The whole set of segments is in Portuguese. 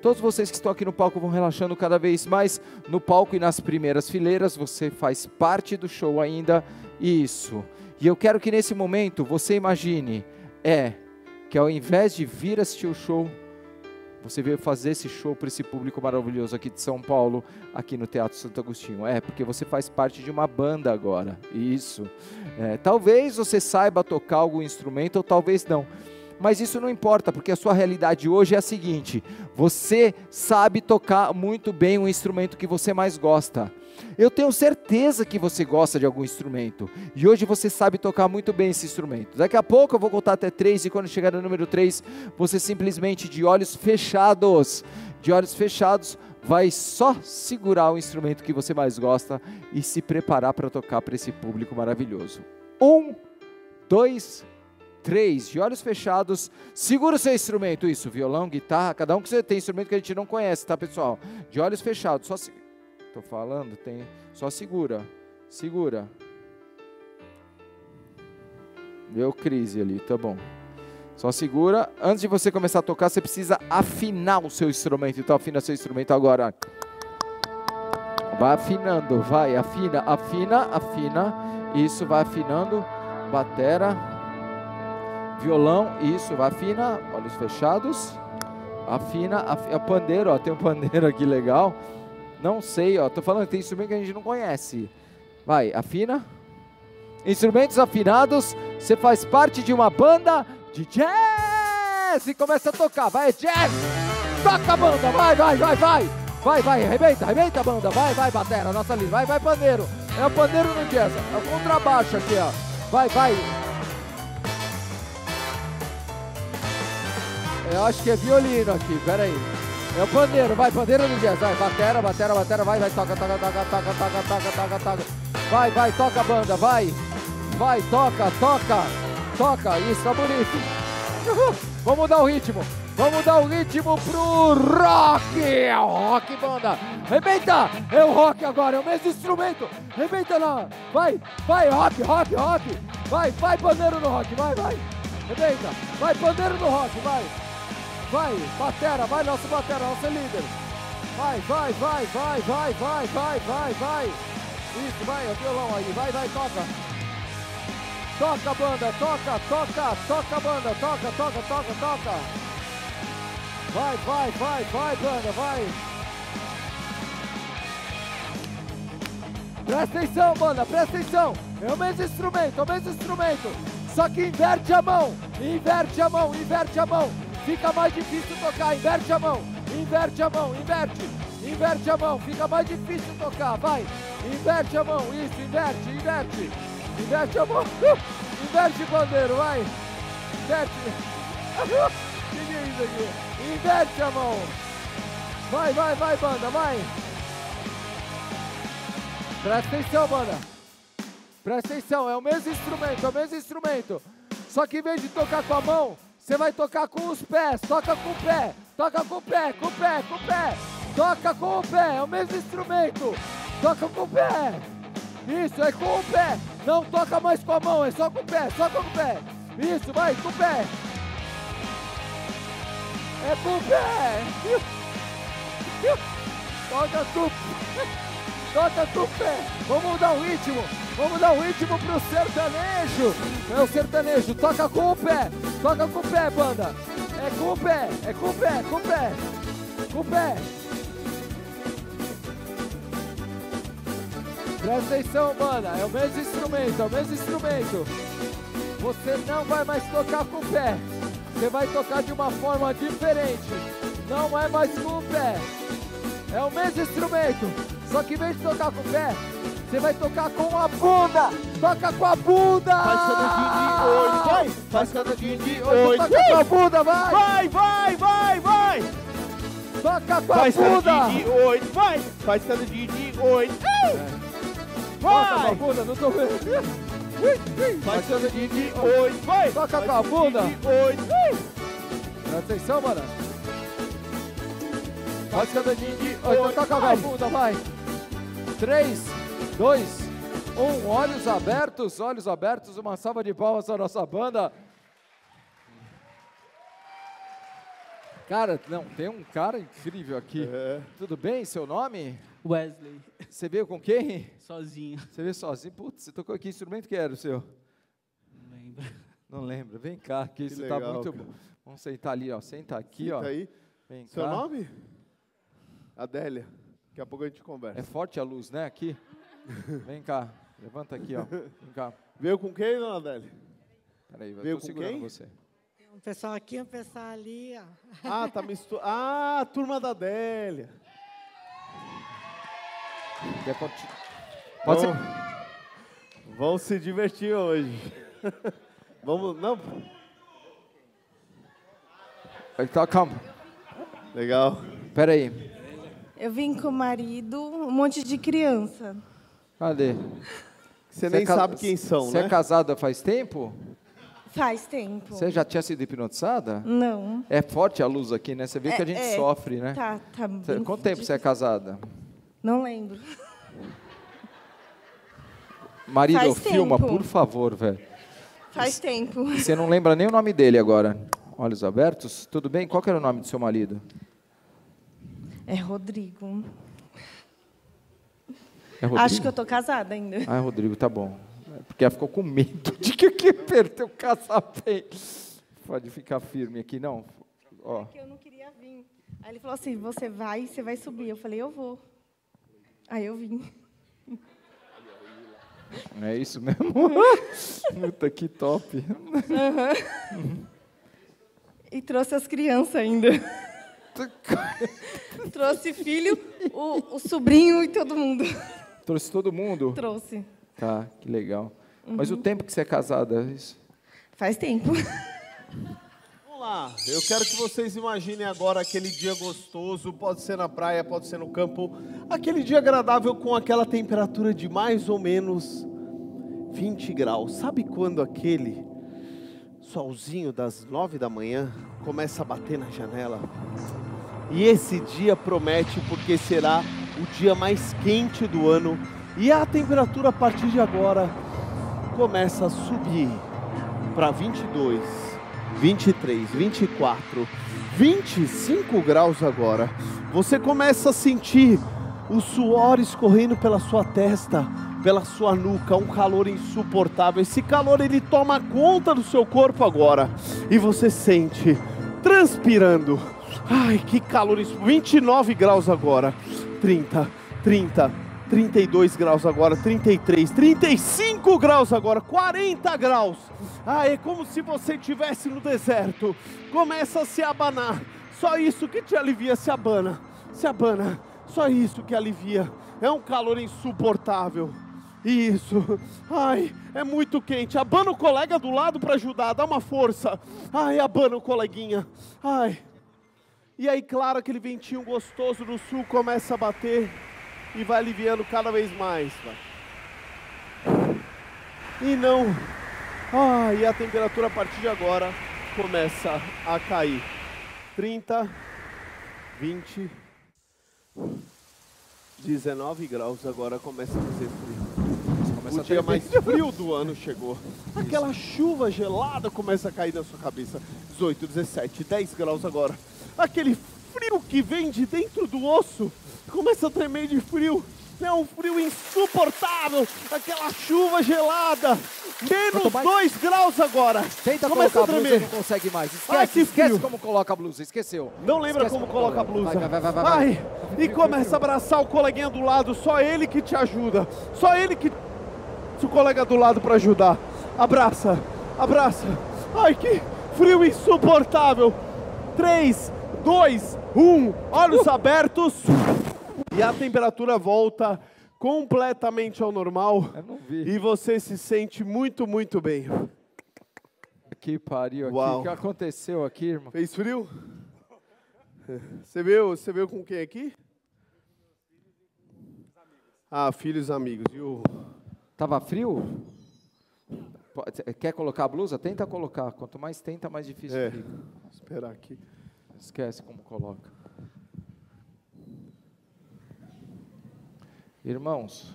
Todos vocês que estão aqui no palco vão relaxando cada vez mais no palco e nas primeiras fileiras. Você faz parte do show ainda. Isso. E eu quero que nesse momento você imagine, que ao invés de vir assistir o show, você veio fazer esse show para esse público maravilhoso aqui de São Paulo, aqui no Teatro Santo Agostinho. Porque você faz parte de uma banda agora. Isso. Talvez você saiba tocar algum instrumento ou talvez não. Mas isso não importa, porque a sua realidade hoje é a seguinte: você sabe tocar muito bem o instrumento que você mais gosta. Eu tenho certeza que você gosta de algum instrumento, e hoje você sabe tocar muito bem esse instrumento. Daqui a pouco eu vou contar até 3, e quando chegar no número 3, você simplesmente de olhos fechados, vai só segurar o instrumento que você mais gosta e se preparar para tocar para esse público maravilhoso. 1, 2, 3, de olhos fechados, segura o seu instrumento, isso, violão, guitarra, cada um que você tem instrumento que a gente não conhece, tá, pessoal? De olhos fechados, tô falando, só segura, deu crise ali, tá bom, só segura. Antes de você começar a tocar, você precisa afinar o seu instrumento, então afina seu instrumento agora, vai afinando, vai, afina, isso, vai afinando, batera, violão, isso, afina, olhos fechados, afina, pandeiro, ó, tem um pandeiro aqui legal, não sei, ó, tô falando que tem instrumento que a gente não conhece, vai, afina, instrumentos afinados, você faz parte de uma banda de jazz, e começa a tocar, vai, jazz, toca a banda, vai, arrebenta a banda, vai, batera, nossa linha, vai, pandeiro, é o pandeiro no jazz, é o contrabaixo aqui, ó, vai, eu acho que é violino aqui, peraí. É o pandeiro, vai, pandeiro no jazz, vai, batera, vai, toca. Vai, toca a banda, vai, toca, isso, tá bonito. Vamos mudar o ritmo pro rock, é o rock, banda. Arrebenta, é o rock agora, é o mesmo instrumento. Arrebenta lá, vai, rock, vai, pandeiro no rock, vai. Arrebenta, vai, pandeiro no rock, vai, batera, vai, nosso líder. Vai. Isso, vai, o violão aí, vai, toca. Toca, banda, toca, banda, toca. Vai, banda, vai. Presta atenção, banda, presta atenção. É o mesmo instrumento. Só que inverte a mão. Fica mais difícil tocar, inverte a mão, fica mais difícil tocar, vai, inverte a mão, isso, inverte a mão, inverte bandeiro, vai, inverte, que é isso aqui, inverte a mão, vai, banda, vai, presta atenção, banda, presta atenção, é o mesmo instrumento, só que em vez de tocar com a mão, você vai tocar com os pés, toca com o pé, toca com o pé, é o mesmo instrumento, toca com o pé, isso, é com o pé, não toca mais com a mão, é só com o pé, isso, vai, com o pé, é com o pé, toca com o pé, vamos mudar o ritmo pro sertanejo, é o sertanejo, toca com o pé, banda, é com o pé, presta atenção, banda, é o mesmo instrumento, você não vai mais tocar com o pé, você vai tocar de uma forma diferente, não é mais com o pé, é o mesmo instrumento, só que em vez de tocar com o pé, você vai tocar com a bunda! Toca com a bunda! Faz canadinho de 8, vai! Faz canadinho de 8! Toca com a bunda, vai! Vai! Toca com a faz bunda! Faz canadinho de 8, vai! Faz canadinho de 8! Vai! Toca com a bunda, não tô vendo! Faz canadinho de 8, vai! Toca com a bunda! De 8! Presta atenção, mano! Faz canadinho de 8, toca com a bunda, vai! 3, 2, 1, olhos abertos, uma salva de palmas à nossa banda. Cara, não, tem um cara incrível aqui. É. Tudo bem? Seu nome? Wesley, Você veio com quem? sozinho. Você veio sozinho? Putz, você tocou aqui, instrumento que era o seu? Não lembro. Não lembro. Vem cá, que isso legal, tá muito cara. bom. Vamos sentar ali, ó. Senta aqui, Senta ó. aí. Vem Seu cá. nome? Adélia. Daqui a pouco a gente conversa. É forte a luz, né? Aqui. Vem cá. Levanta aqui, ó. Vem cá. Veio com quem, dona Adélia? Peraí, eu Veio tô com segurando quem? você. Um pessoal aqui, um pessoal ali, ó. Ah, tá misturado. Ah, a turma da Adélia. Quer Pode ser. Vamos se divertir hoje. Vamos, não? Então, calma. Legal. Peraí. Eu vim com o marido, um monte de criança. Cadê? Você nem sabe quem são, Você né? é casada faz tempo? Faz tempo. Você já tinha sido hipnotizada? Não. É forte a luz aqui, né? Você vê que a gente sofre, né? Tá bem Quanto tempo você é casada? Não lembro. Marido, Faz filma, tempo. por favor, velho. Faz tempo. Você não lembra nem o nome dele agora. Olhos abertos. Tudo bem? Qual que era o nome do seu marido? É Rodrigo. É Rodrigo? Acho que eu tô casada ainda. Ah, Rodrigo, tá bom. É porque ela ficou com medo de que eu ia perder o casamento. Pode ficar firme aqui, não. Ó. É que eu não queria vir. Aí ele falou assim, você vai subir. Eu falei, eu vou. Aí eu vim. É isso mesmo? Puta, que top. E trouxe as crianças ainda. Trouxe filho, o sobrinho e todo mundo. Trouxe todo mundo? Trouxe. Tá, que legal. Mas o tempo que você é casada, isso? Faz tempo. Vamos lá. Eu quero que vocês imaginem agora aquele dia gostoso. Pode ser na praia, pode ser no campo. Aquele dia agradável com aquela temperatura de mais ou menos 20 graus. Sabe quando aquele solzinho das 9 da manhã começa a bater na janela? E esse dia promete porque será o dia mais quente do ano. E a temperatura a partir de agora começa a subir para 22, 23, 24, 25 graus agora. Você começa a sentir o suor escorrendo pela sua testa, pela sua nuca, um calor insuportável. Esse calor ele toma conta do seu corpo agora e você sente transpirando. Ai, que calor, 29 graus agora, 30, 32 graus agora, 33, 35 graus agora, 40 graus. Ah, é como se você estivesse no deserto. Começa a se abanar. Só isso que te alivia, se abana. Só isso que alivia. É um calor insuportável. Isso. Ai, é muito quente. Abana o colega do lado para ajudar, dá uma força. Ai, abana o coleguinha. Ai. E aí, claro, aquele ventinho gostoso do sul começa a bater e vai aliviando cada vez mais. E não... Ah, e a temperatura a partir de agora começa a cair. 30, 20, 19 graus agora começa a fazer frio. O dia mais frio do ano chegou. Aquela chuva gelada começa a cair na sua cabeça. 18, 17, 10 graus agora. Aquele frio que vem de dentro do osso começa a tremer de frio. É um frio insuportável. Aquela chuva gelada. Menos 2 graus agora. Tenta começa colocar a a blusa e tremer. não consegue mais. Ai, que Esquece frio. como coloca a blusa, esqueceu. Não lembra Esquece como coloca a blusa. Vai. Ai, e começa a abraçar o coleguinha do lado. Só ele que te ajuda. Só ele que... o colega do lado para ajudar. Abraça. Ai, que frio insuportável. 3, 2, 1. Olhos abertos. E a temperatura volta completamente ao normal. Eu não vi. E você se sente muito, muito bem. Que pariu aqui. Uau. O que aconteceu aqui, irmão? Fez frio? Você veio com quem aqui? Ah, filhos amigos. E o... Tava frio? Quer colocar a blusa? Tenta colocar. Quanto mais tenta, mais difícil fica. Vou esperar aqui. Esquece como coloca. Irmãos,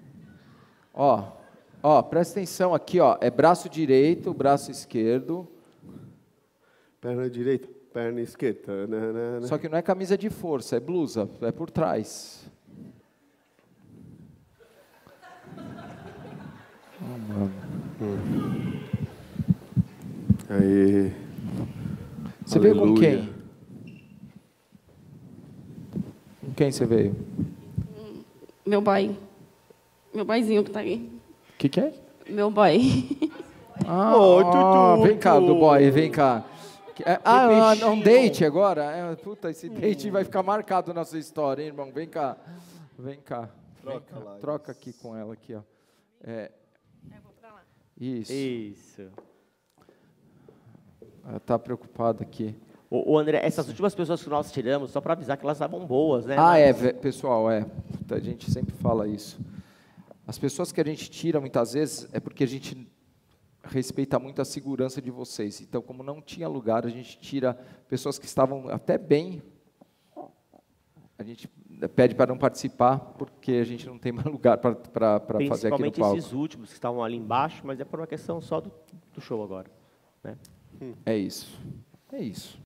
ó, presta atenção aqui, ó. É braço direito, braço esquerdo. Perna direita. perna esquerda. Né? Só que não é camisa de força, é blusa, é por trás. Aí. Você veio com Aleluia. quem? Com quem você veio? Meu pai. Meu paizinho que tá aí. O que é? Meu pai. Tutu, Vem cá, Tutu. do boy, vem cá. É um bichinho. date agora? Puta, esse date vai ficar marcado na sua história, hein, irmão? Vem cá. Vem cá. Troca lá, Troca aqui com ela, aqui, ó. Isso. Isso. Ela tá preocupada aqui. Ô, André, essas últimas pessoas que nós tiramos, só para avisar que elas estavam boas, né? Pessoal, Puta, a gente sempre fala isso. As pessoas que a gente tira, muitas vezes, é porque a gente respeita muito a segurança de vocês. Então, como não tinha lugar, a gente tira pessoas que estavam até bem. A gente pede para não participar, porque a gente não tem mais lugar para fazer aqui no Principalmente palco. esses últimos que estavam ali embaixo, mas é por uma questão só do show agora. Né? É isso. É isso.